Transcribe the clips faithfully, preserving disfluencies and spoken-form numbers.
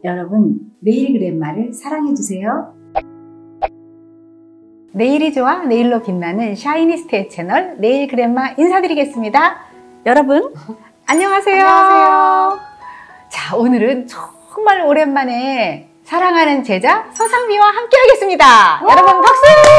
여러분, 네일 그랜마를 사랑해주세요. 네일이 좋아 네일로 빛나는 샤이니스트의 채널 네일 그랜마 인사드리겠습니다. 여러분 안녕하세요. 안녕하세요. 자, 오늘은 정말 오랜만에 사랑하는 제자 서상미와 함께 하겠습니다. 여러분 박수!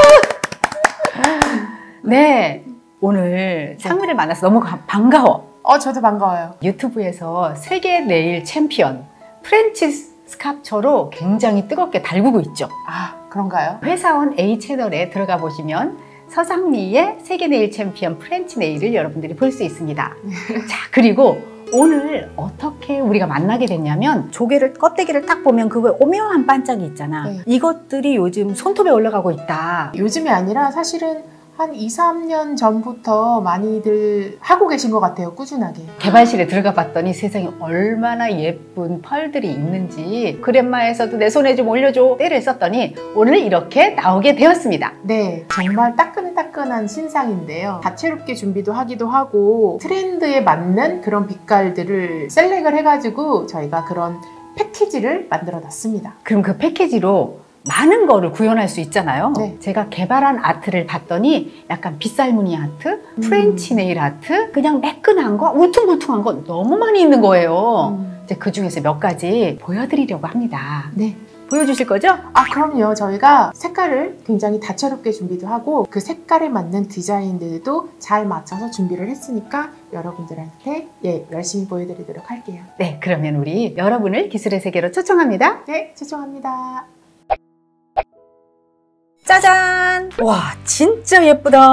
네, 오늘 상미를 만나서 너무 반가워. 어, 저도 반가워요. 유튜브에서 세계 네일 챔피언 프렌치 스캅처로 굉장히 뜨겁게 달구고 있죠. 아, 그런가요? 회사원 A 채널에 들어가 보시면 서상미의 세계 네일 챔피언 프렌치 네일을 여러분들이 볼 수 있습니다. 자, 그리고 오늘 어떻게 우리가 만나게 됐냐면, 조개를 껍데기를 딱 보면 그거에 오묘한 반짝이 있잖아. 네. 이것들이 요즘 손톱에 올라가고 있다. 요즘이 아니라 사실은 한 이, 삼 년 전부터 많이들 하고 계신 것 같아요. 꾸준하게. 개발실에 들어가 봤더니 세상에 얼마나 예쁜 펄들이 있는지, 그랜마에서도 내 손에 좀 올려줘 때를 썼더니 오늘 이렇게 나오게 되었습니다. 네, 정말 따끈따끈한 신상인데요. 다채롭게 준비도 하기도 하고 트렌드에 맞는 그런 빛깔들을 셀렉을 해가지고 저희가 그런 패키지를 만들어 놨습니다. 그럼 그 패키지로 많은 거를 구현할 수 있잖아요. 네. 제가 개발한 아트를 봤더니 약간 빗살무늬 아트, 프렌치 네일 아트, 그냥 매끈한 거, 울퉁불퉁한 거 너무 많이 있는 거예요. 음. 이제 그 중에서 몇 가지 보여드리려고 합니다. 네. 보여주실 거죠? 아, 그럼요. 저희가 색깔을 굉장히 다채롭게 준비도 하고 그 색깔에 맞는 디자인들도 잘 맞춰서 준비를 했으니까 여러분들한테 예, 열심히 보여드리도록 할게요. 네, 그러면 우리 여러분을 기술의 세계로 초청합니다. 네, 초청합니다. 짜잔! 와, 진짜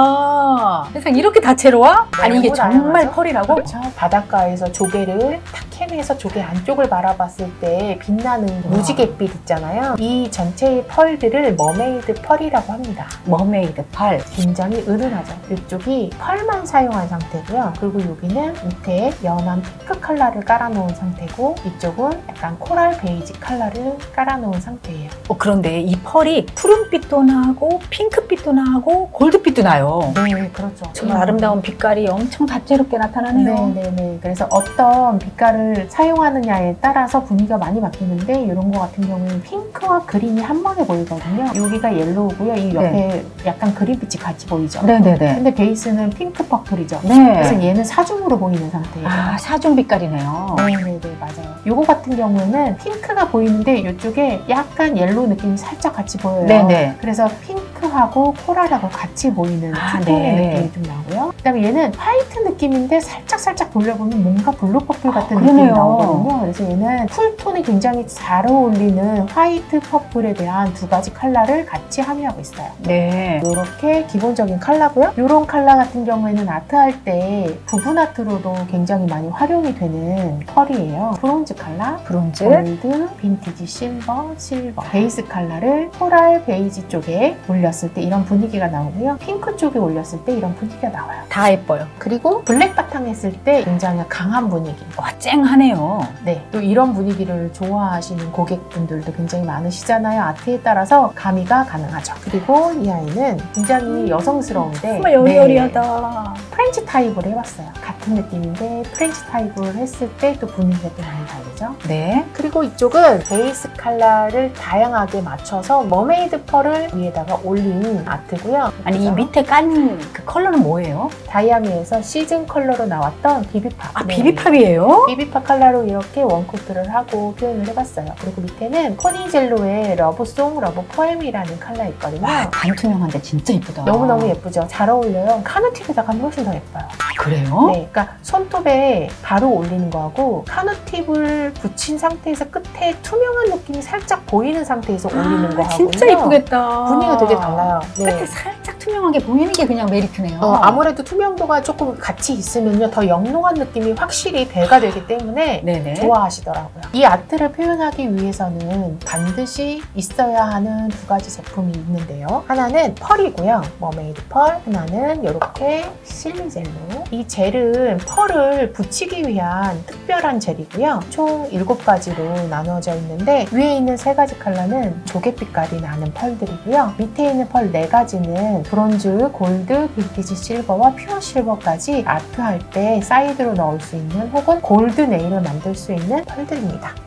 예쁘다. 세상 이렇게 다채로워? 아니, 이게 너무 정말 다양하죠? 펄이라고? 그렇죠. 바닷가에서 조개를 탁 캐내서 조개 안쪽을 바라봤을 때 빛나는 무지갯빛 있잖아요. 이 전체의 펄들을 머메이드 펄이라고 합니다. 머메이드 펄. 굉장히 은은하죠. 이쪽이 펄만 사용한 상태고요. 그리고 여기는 밑에 연한 핑크 컬러를 깔아놓은 상태고, 이쪽은 약간 코랄 베이지 컬러를 깔아놓은 상태예요. 어, 그런데 이 펄이 푸른빛도 나고 핑크빛도 나고 골드빛도 나요. 네, 그렇죠. 정말 아름다운 빛깔이 엄청 다채롭게 나타나네요. 네네네. 그래서 어떤 빛깔을 사용하느냐에 따라서 분위기가 많이 바뀌는데, 이런 거 같은 경우는 핑크와 그린이 한 번에 보이거든요. 여기가 옐로우고요. 이 옆에 네. 약간 그린빛이 같이 보이죠. 네네네. 근데 베이스는 핑크 퍼플이죠. 네. 그래서 얘는 사중으로 보이는 상태예요. 아, 사중 빛깔이네요. 네네네, 맞아요. 요거 같은 경우에는 핑크가 보이는데 이쪽에 약간 옐로우 느낌이 살짝 같이 보여요. 네네. 그래서 핑크하고 코랄하고 같이 보이는 아, 투톤의 네. 느낌이 좀 나고요. 그다음에 얘는 화이트 느낌인데 살짝 살짝 돌려보면 뭔가 블루 퍼플 같은 아, 느낌이 그러네요. 나오거든요. 그래서 얘는 쿨톤이 굉장히 잘 어울리는 화이트 퍼플에 대한 두 가지 컬러를 같이 함유하고 있어요. 네. 이렇게 기본적인 컬러고요. 이런 컬러 같은 경우에는 아트할 때 부분 아트로도 굉장히 많이 활용이 되는 펄이에요. 브론즈 컬러, 브론즈. 골드, 빈티지 실버, 실버. 베이스 컬러를 코랄 베이지 쪽에 올렸을 때 이런 분위기가 나오고요. 핑크 쪽에 올렸을 때 이런 분위기가 나와요. 다 예뻐요. 그리고 블랙 바탕 했을 때 굉장히 강한 분위기. 와, 쨍하네요. 네, 또 이런 분위기를 좋아하시는 고객분들도 굉장히 많으시잖아요. 아트에 따라서 가미가 가능하죠. 그리고 이 아이는 굉장히 여성스러운데 정말 여리여리하다. 네, 프렌치 타입으로 해봤어요. 같은 느낌인데 프렌치 타입으로 했을 때 또 분위기가 또 많이 다르죠. 네. 그리고 이쪽은 베이스 컬러를 다양하게 맞춰서 머메이드 펄을 위에다가 올린 아트고요. 아니, 이 그래서 밑에 깐 그 컬러는 뭐예요? 다이아미에서 시즌 컬러로 나왔던 비비팝. 아, 네. 비비팝이에요? 비비팝 컬러로 이렇게 원코트를 하고 표현을 해봤어요. 그리고 밑에는 코니젤로의 러브송, 러브포엠이라는 컬러 있거든요. 와, 반투명한데 진짜 예쁘다. 너무너무 예쁘죠? 잘 어울려요. 카누팁에다가 하면 훨씬 더 예뻐요. 그래요? 네, 그러니까 손톱에 바로 올리는 거하고 카누팁을 붙인 상태에서 끝에 투명한 느낌이 살짝 보이는 상태에서 올리는 아, 거하고요. 진짜 예쁘겠다. 분위기가 되게 달라요. 네. 끝에 살짝 투명하게 보이는 게 그냥 메리트네요. 어, 아무래도 투명도가 조금 같이 있으면요 더 영롱한 느낌이 확실히 배가 되기 때문에 네네. 좋아하시더라고요. 이 아트를 표현하기 위해서는 반드시 있어야 하는 두 가지 제품이 있는데요. 하나는 펄이고요. 머메이드 펄. 하나는 이렇게 실리젤로. 이 젤은 펄을 붙이기 위한 특별한 젤이고요. 총 일곱 가지로 나누어져 있는데 위에 있는 세 가지 컬러는 조개빛깔이 나는 펄들이고요. 밑에 있는 펄 네 가지는 브론즈, 골드, 빈티지 실버와 퓨어 실버까지 아트할 때 사이드로 넣을 수 있는 혹은 골드 네일을 만들 수 있는 펄들입니다.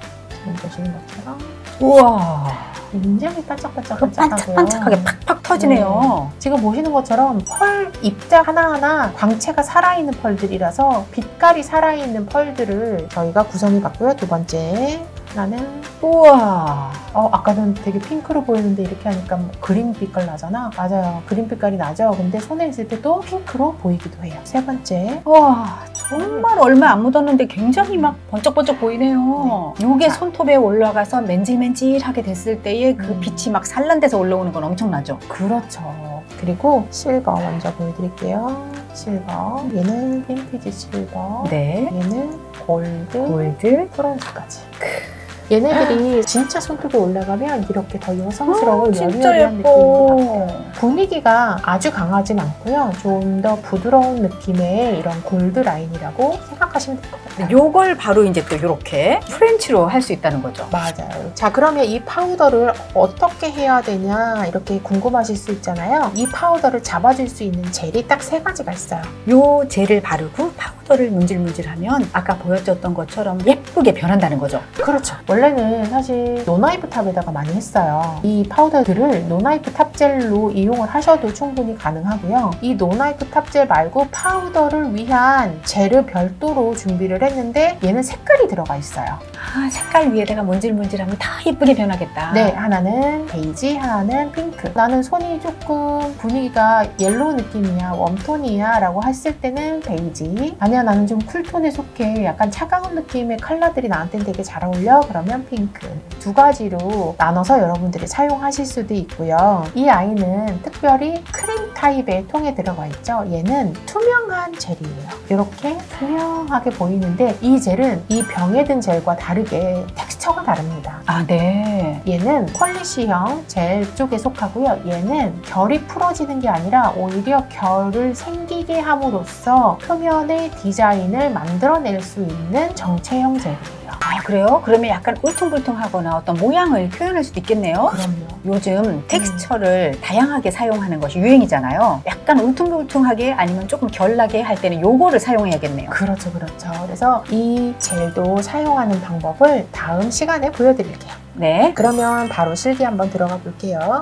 지금 보시는 것처럼 우와. 굉장히 반짝반짝반짝하고요. 반짝반짝하게 팍팍 터지네요. 네. 지금 보시는 것처럼 펄 입자 하나하나 광채가 살아있는 펄들이라서 빛깔이 살아있는 펄들을 저희가 구성해 봤고요. 두 번째 하나는 우와. 어, 아까는 되게 핑크로 보이는데 이렇게 하니까 뭐 그린 빛깔 나잖아. 맞아요. 그린 빛깔이 나죠. 근데 손에 있을 때도 핑크로 보이기도 해요. 세 번째. 와, 정말 얼마 안 묻었는데 굉장히 막 번쩍번쩍 보이네요. 네. 이게 자. 손톱에 올라가서 맨질맨질하게 됐을 때의 그 음. 빛이 막 산란돼서 올라오는 건 엄청나죠. 그렇죠. 그리고 실버 먼저 보여드릴게요. 실버. 얘는 빈티지 실버. 네. 얘는 골드. 골드. 브론즈까지. 얘네들이 진짜 손톱에 올라가면 이렇게 더 여성스러운 아, 진짜 여리여리한 느낌으로 예뻐. 바뀌어요. 분위기가 아주 강하진 않고요. 좀 더 부드러운 느낌의 이런 골드 라인이라고 생각하시면 될 것 같아요. 요걸 바로 이제 또 이렇게 프렌치로 할 수 있다는 거죠. 맞아요. 자, 그러면 이 파우더를 어떻게 해야 되냐 이렇게 궁금하실 수 있잖아요. 이 파우더를 잡아줄 수 있는 젤이 딱 세 가지가 있어요. 요 젤을 바르고 파우더를 문질문질하면 아까 보여줬던 것처럼 예쁘게 변한다는 거죠. 그렇죠. 원래는 사실 노나이프 탑에다가 많이 했어요. 이 파우더들을 노나이프 탑젤로 이용을 하셔도 충분히 가능하고요. 이 노나이프 탑젤 말고 파우더를 위한 젤을 별도로 준비를 했는데 얘는 색깔이 들어가 있어요. 아, 색깔 위에다가 문질문질하면 다 예쁘게 변하겠다. 네, 하나는 베이지, 하나는 핑크. 나는 손이 조금 분위기가 옐로우 느낌이야, 웜톤이야 라고 했을 때는 베이지. 아니야, 나는 좀 쿨톤에 속해, 약간 차가운 느낌의 컬러들이 나한테는 되게 잘 어울려, 그러면 핑크. 두 가지로 나눠서 여러분들이 사용하실 수도 있고요. 이 아이는 특별히 크림 타입의 통에 들어가 있죠. 얘는 투명한 젤이에요. 이렇게 투명하게 보이는데 이 젤은 이 병에 든 젤과 다르게 텍스처가 다릅니다. 아, 네. 얘는 퀄리시형 젤 쪽에 속하고요. 얘는 결이 풀어지는 게 아니라 오히려 결을 생기게 함으로써 표면의 디자인을 만들어낼 수 있는 정체형 젤이에요. 아, 그래요? 그러면 약간 울퉁불퉁하거나 어떤 모양을 표현할 수도 있겠네요. 그럼요. 요즘 텍스처를 다양하게 사용하는 것이 유행이잖아요. 약간 울퉁불퉁하게 아니면 조금 결나게 할 때는 요거를 사용해야겠네요. 그렇죠, 그렇죠. 그래서 이 젤도 사용하는 방법을 다음 시간에 보여드릴게요. 네. 그러면 바로 실기 한번 들어가 볼게요.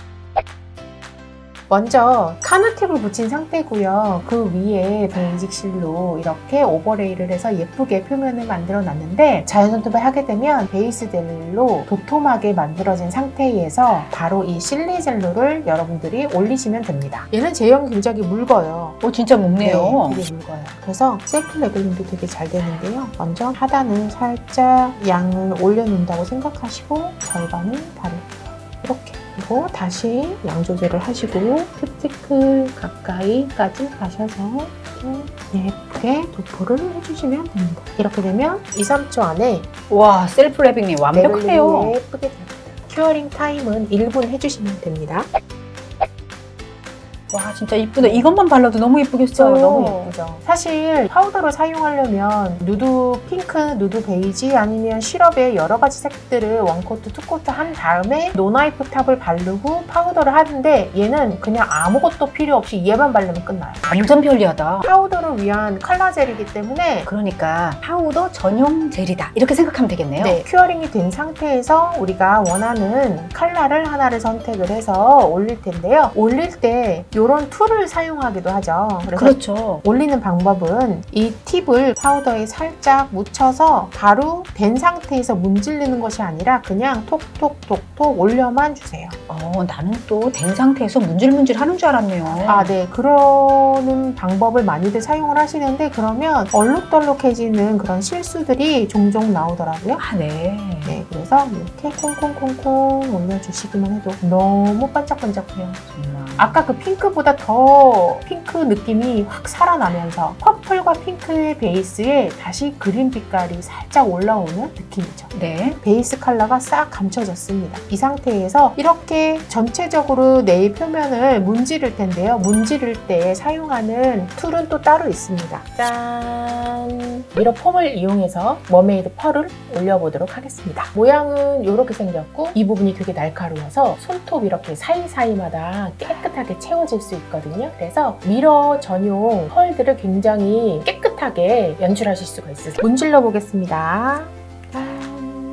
먼저 카누팁을 붙인 상태고요. 그 위에 베이직 실로 이렇게 오버레이를 해서 예쁘게 표면을 만들어 놨는데 자연 손톱을 하게 되면 베이스 젤로 도톰하게 만들어진 상태에서 바로 이 실리 젤로를 여러분들이 올리시면 됩니다. 얘는 제형이 굉장히 묽어요. 오, 진짜 묵네요. 네, 되게 묽어요. 그래서 셀프 레벨링도 되게 잘 되는데요. 먼저 하단은 살짝 양을 올려놓는다고 생각하시고 절반을 바를게요. 이렇게. 그리고 다시 양 조절을 하시고 큐티클 가까이까지 가셔서 예쁘게 도포를 해주시면 됩니다. 이렇게 되면 이, 삼 초 안에 와, 셀프 랩핑이 완벽해요. 레벨링이 예쁘게 됩니다. 큐어링 타임은 일 분 해주시면 됩니다. 와, 진짜 이쁘다. 이것만 발라도 너무 이쁘겠어요. 너무 예쁘죠. 사실 파우더를 사용하려면 누드 핑크, 누드 베이지 아니면 시럽의 여러 가지 색들을 원코트, 투코트 한 다음에 노나이프 탑을 바르고 파우더를 하는데 얘는 그냥 아무것도 필요 없이 얘만 바르면 끝나요. 완전 편리하다. 파우더를 위한 컬러 젤이기 때문에 그러니까 파우더 전용 젤이다. 이렇게 생각하면 되겠네요. 네, 큐어링이 된 상태에서 우리가 원하는 컬러를 하나를 선택을 해서 올릴 텐데요. 올릴 때 이런 툴을 사용하기도 하죠. 그래서 그렇죠. 올리는 방법은 이 팁을 파우더에 살짝 묻혀서 바로 된 상태에서 문지르는 것이 아니라 그냥 톡톡톡톡 올려만 주세요. 어, 나는 또 된 상태에서 문질문질 하는 줄 알았네요. 아, 네. 그러는 방법을 많이들 사용을 하시는데 그러면 얼룩덜룩해지는 그런 실수들이 종종 나오더라고요. 아, 네. 네, 그래서 이렇게 콩콩콩콩 올려주시기만 해도 너무 반짝반짝해요. 정말. 아까 그 핑크보다 더 핑크 느낌이 확 살아나면서 퍼플과 핑크의 베이스에 다시 그린 빛깔이 살짝 올라오는 느낌이죠. 네. 베이스 컬러가 싹 감춰졌습니다. 이 상태에서 이렇게 전체적으로 네일 표면을 문지를 텐데요. 문지를 때 사용하는 툴은 또 따로 있습니다. 짠! 미러 폼을 이용해서 머메이드 펄을 올려보도록 하겠습니다. 모양은 이렇게 생겼고 이 부분이 되게 날카로워서 손톱 이렇게 사이사이마다 깨끗하게 채워질 수 있거든요. 그래서 미러 전용 펄들을 굉장히 깨끗하게 연출하실 수가 있으세요. 문질러 보겠습니다. 한 번만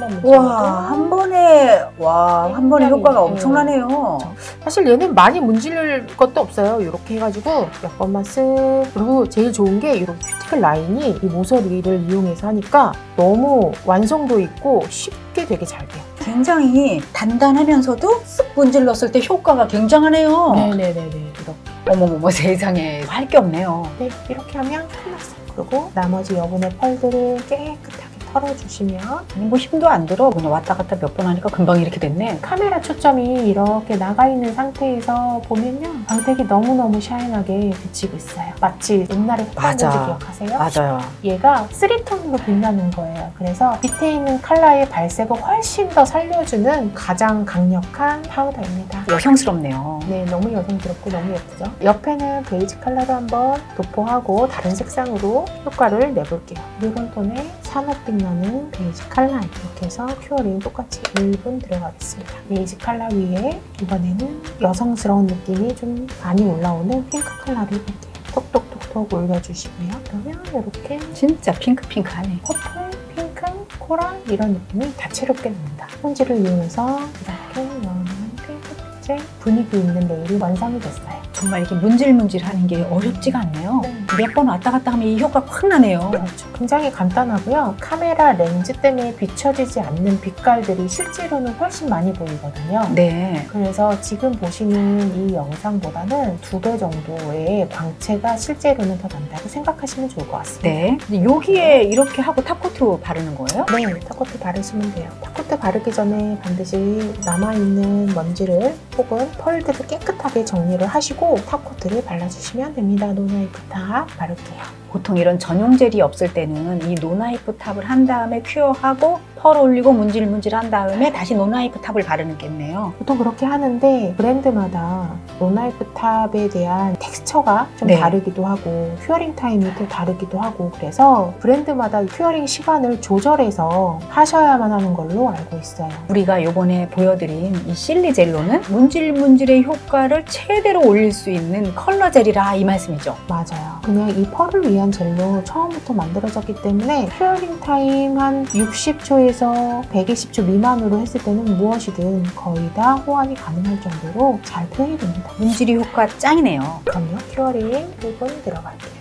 번만 묻혀도 와, 한 번에, 와, 한 번에 효과가 엄청나네요. 사실 얘는 많이 문질 것도 없어요. 이렇게 해가지고 몇 번만 쓱. 그리고 제일 좋은 게 이런 큐티클 라인이 이 모서리를 이용해서 하니까 너무 완성도 있고 쉽게 되게 잘 돼요. 굉장히 단단하면서도 쓱 문질렀을 때 효과가 굉장하네요. 네네네네. 이렇게. 어머머머 세상에 할 게 없네요. 네, 이렇게 하면 끝났어요. 그리고 나머지 여분의 펄들을 깨끗하게 털어주시면 아니, 뭐 힘도 안 들어. 그냥 왔다 갔다 몇 번 하니까 금방 이렇게 됐네. 카메라 초점이 이렇게 나가 있는 상태에서 보면요, 광택이 너무너무 샤인하게 비치고 있어요. 마치 옛날에 흑반지 기억하세요? 맞아요. 얘가 쓰리톤으로 빛나는 거예요. 그래서 밑에 있는 컬러의 발색을 훨씬 더 살려주는 가장 강력한 파우더입니다. 여성스럽네요. 네, 너무 여성스럽고 너무 예쁘죠? 옆에는 베이지 컬러로 한번 도포하고 다른 색상으로 효과를 내볼게요. 이번 톤에 산업빛 나는 베이지 컬러 이렇게 해서 큐어링 똑같이 일 분 들어가겠습니다. 베이지 컬러 위에 이번에는 여성스러운 느낌이 좀 많이 올라오는 핑크 컬러를 해볼게요. 톡톡톡톡 올려주시고요. 그러면 이렇게 진짜 핑크핑크하네. 퍼플, 핑크, 코랄 이런 느낌이 다채롭게 납니다. 스펀지를 이용해서 이렇게 연한 핑크빛의 분위기 있는 네일이 완성이 됐어요. 정말 이렇게 문질문질하는 게 어렵지가 않네요. 네. 몇 번 왔다 갔다 하면 이 효과 확 나네요. 그렇죠. 굉장히 간단하고요. 카메라 렌즈 때문에 비춰지지 않는 빛깔들이 실제로는 훨씬 많이 보이거든요. 네. 그래서 지금 보시는 이 영상보다는 두 배 정도의 광채가 실제로는 더 난다고 생각하시면 좋을 것 같습니다. 네. 근데 여기에 이렇게 하고 탑코트 바르는 거예요? 네, 탑코트 바르시면 돼요. 탑코트 바르기 전에 반드시 남아있는 먼지를 혹은 펄들을 깨끗하게 정리를 하시고 탑코트를 발라주시면 됩니다. 노나이프 탑 바를게요. 보통 이런 전용 젤이 없을 때는 이 노나이프 탑을 한 다음에 큐어하고 펄 올리고 문질문질 한 다음에 다시 노나이프 탑을 바르는 겠네요. 보통 그렇게 하는데 브랜드마다 노나이프 탑에 대한 텍스처가 좀 네. 다르기도 하고 큐어링 타임이 또 다르기도 하고 그래서 브랜드마다 큐어링 시간을 조절해서 하셔야만 하는 걸로 알고 있어요. 우리가 이번에 보여드린 이 실리젤로는 문질문질의 효과를 최대로 올릴 수 있는 컬러 젤이라 이 말씀이죠? 맞아요. 그냥 이 펄을 위한 젤로 처음부터 만들어졌기 때문에 큐어링 타임 한 육십 초에서 백이십 초 미만으로 했을 때는 무엇이든 거의 다 호환이 가능할 정도로 잘 표현이 됩니다. 문질이 효과 짱이네요. 그럼요. 큐어링 부분 들어갈게요.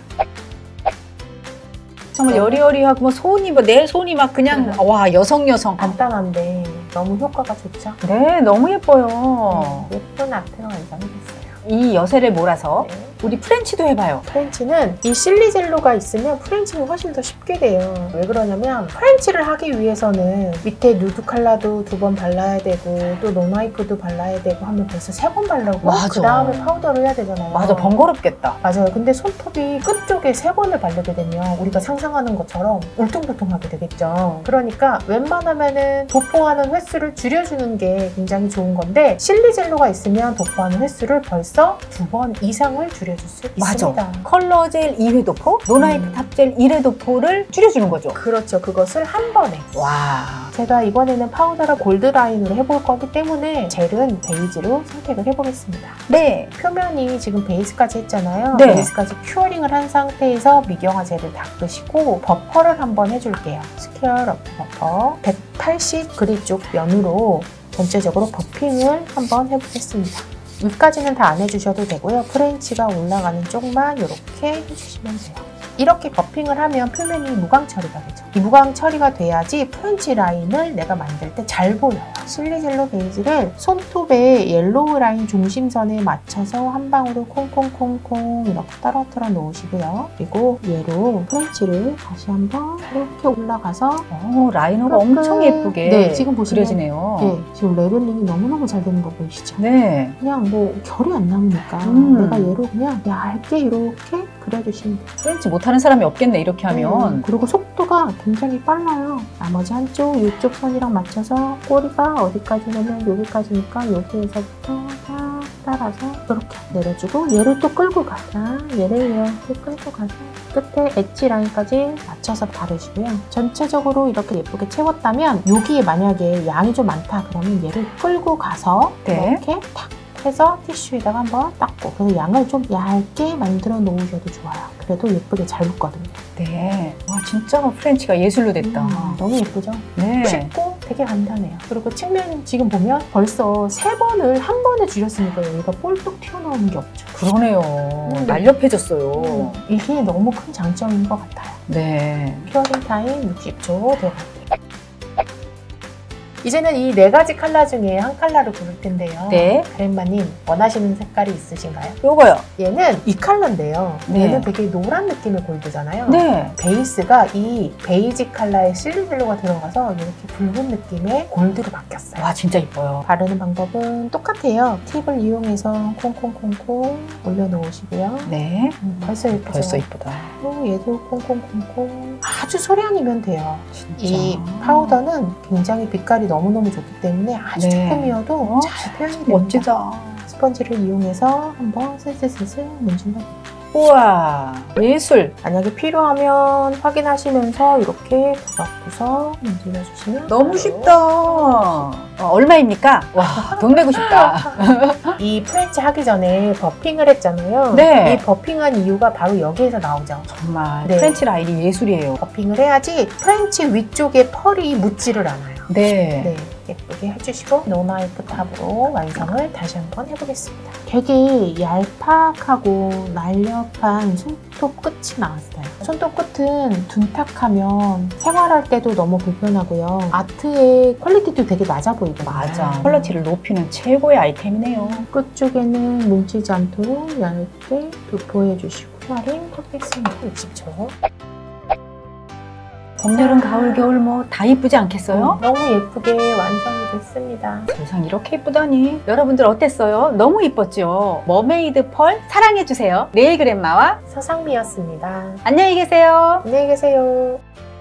정말 여리여리하고 뭐 손이 뭐 내 손이 막 그냥 네. 와 여성 여성. 간단한데 너무 효과가 좋죠? 네, 너무 예뻐요. 네, 예쁜 아트가 완성이 됐어요. 이 여세를 몰아서 네. 우리 프렌치도 해봐요. 프렌치는 이 실리젤로가 있으면 프렌치는 훨씬 더 쉽게 돼요. 왜 그러냐면 프렌치를 하기 위해서는 밑에 누드 컬러도 두 번 발라야 되고 또 노나이프도 발라야 되고 하면 벌써 세 번 바르고 맞아. 그 다음에 파우더를 해야 되잖아요. 맞아, 번거롭겠다. 맞아요. 근데 손톱이 끝쪽에 세 번을 바르게 되면 우리가 상상하는 것처럼 울퉁불퉁하게 되겠죠. 그러니까 웬만하면은 도포하는 횟수를 줄여주는 게 굉장히 좋은 건데 실리젤로가 있으면 도포하는 횟수를 벌써 두 번 이상을 줄여줄 수 맞아. 있습니다. 컬러 젤 이 회 도포, 노나이프 음. 탑젤 일 회 도포를 줄여주는 거죠. 그렇죠. 그것을 한 번에. 와. 제가 이번에는 파우더를 골드 라인으로 해볼 거기 때문에 젤은 베이지로 선택을 해보겠습니다. 네. 표면이 지금 베이스까지 했잖아요. 네. 베이스까지 큐어링을 한 상태에서 미경화 젤을 닦으시고 버퍼를 한번 해줄게요. 스퀘어 러프 버퍼 백팔십 그리 쪽 면으로 전체적으로 버핑을 한번 해보겠습니다. 위까지는 다 안 해주셔도 되고요. 프렌치가 올라가는 쪽만 이렇게 해주시면 돼요. 이렇게 버핑을 하면 표면이 무광 처리가 되죠. 이 무광 처리가 돼야지 프렌치 라인을 내가 만들 때 잘 보여요. 실리젤로 베이지를 손톱의 옐로우 라인 중심선에 맞춰서 한 방울을 콩콩콩콩 이렇게 떨어뜨려 놓으시고요. 그리고 얘로 프렌치를 다시 한번 이렇게 올라가서 오, 라이너가 그렇게. 엄청 예쁘게 네, 지금 보시면 그려지네요. 네, 지금 레벨링이 너무너무 잘 되는 거 보이시죠? 네. 그냥 뭐 결이 안 남으니까 음. 내가 얘로 그냥 얇게 이렇게 그려주시면 돼요. 프렌치 못하는 사람이 없겠네, 이렇게 하면. 네, 그리고 속도가 굉장히 빨라요. 나머지 한쪽, 이쪽 선이랑 맞춰서 꼬리가 어디까지냐면 여기까지니까 여기에서부터 딱 따라서 이렇게 내려주고 얘를 또 끌고 가자. 얘를 이렇게 끌고 가서 끝에 엣지 라인까지 맞춰서 바르시고요. 전체적으로 이렇게 예쁘게 채웠다면 여기에 만약에 양이 좀 많다 그러면 얘를 끌고 가서 네. 이렇게 탁 해서 티슈에다가 한번 닦고 그래서 양을 좀 얇게 만들어 놓으셔도 좋아요. 그래도 예쁘게 잘 붙거든요. 네. 와, 진짜 프렌치가 예술로 됐다. 음, 너무 예쁘죠? 네. 쉽고 되게 간단해요. 그리고 측면 지금 보면 벌써 세 번을 한 번에 줄였으니까 여기가 볼떡 튀어나오는 게 없죠. 그러네요. 음. 날렵해졌어요. 음, 이게 너무 큰 장점인 것 같아요. 네. 큐어링 타임 육십 초 들어갈게요. 이제는 이 네 가지 컬러 중에 한 컬러를 고를 텐데요. 네. 그랜마님 원하시는 색깔이 있으신가요? 요거요. 얘는 이 컬러인데요. 네. 얘는 되게 노란 느낌의 골드잖아요. 네. 베이스가 이 베이지 컬러의 실리젤로가 들어가서 이렇게 붉은 느낌의 골드로 바뀌었어요. 와, 진짜 이뻐요. 바르는 방법은 똑같아요. 팁을 이용해서 콩콩콩콩 올려놓으시고요. 네. 음, 벌써 예쁘죠? 벌써 이쁘다. 그리고 얘도 콩콩콩콩 아주 소량이면 돼요. 진짜. 이 파우더는 굉장히 빛깔이 너무너무 좋기 때문에 아주 네. 조금이어도 어, 잘 표현이 됩니다. 멋지다. 스펀지를 이용해서 한번 슬슬슬슬 문질러. 우와, 예술. 만약에 필요하면 확인하시면서 이렇게 구석구석 문질러 주시면 너무 쉽다. 어, 얼마입니까? 와, 돈 내고 싶다. 이 프렌치 하기 전에 버핑을 했잖아요. 네. 이 버핑한 이유가 바로 여기에서 나오죠. 정말 네. 프렌치 라인이 예술이에요. 버핑을 해야지 프렌치 위쪽에 펄이 묻지를 않아요. 네. 네, 예쁘게 해주시고 노나이프 탑으로 완성을 다시 한번 해보겠습니다. 되게 얄팍하고 날렵한 손톱 끝이 나왔어요. 손톱 끝은 둔탁하면 생활할 때도 너무 불편하고요. 아트의 퀄리티도 되게 낮아 보이거든요. 맞아. 퀄리티를 높이는 최고의 아이템이네요. 끝쪽에는 뭉치지 않도록 얇게 도포해주시고 큐어링 하겠습니다. 육십 초. 봄, 여름, 가을, 겨울 뭐 다 이쁘지 않겠어요? 너무 예쁘게 완성이 됐습니다. 세상 이렇게 이쁘다니. 여러분들 어땠어요? 너무 이뻤죠? 머메이드 펄 사랑해주세요. 네일 그랜마와 서상미였습니다. 안녕히 계세요. 안녕히 계세요.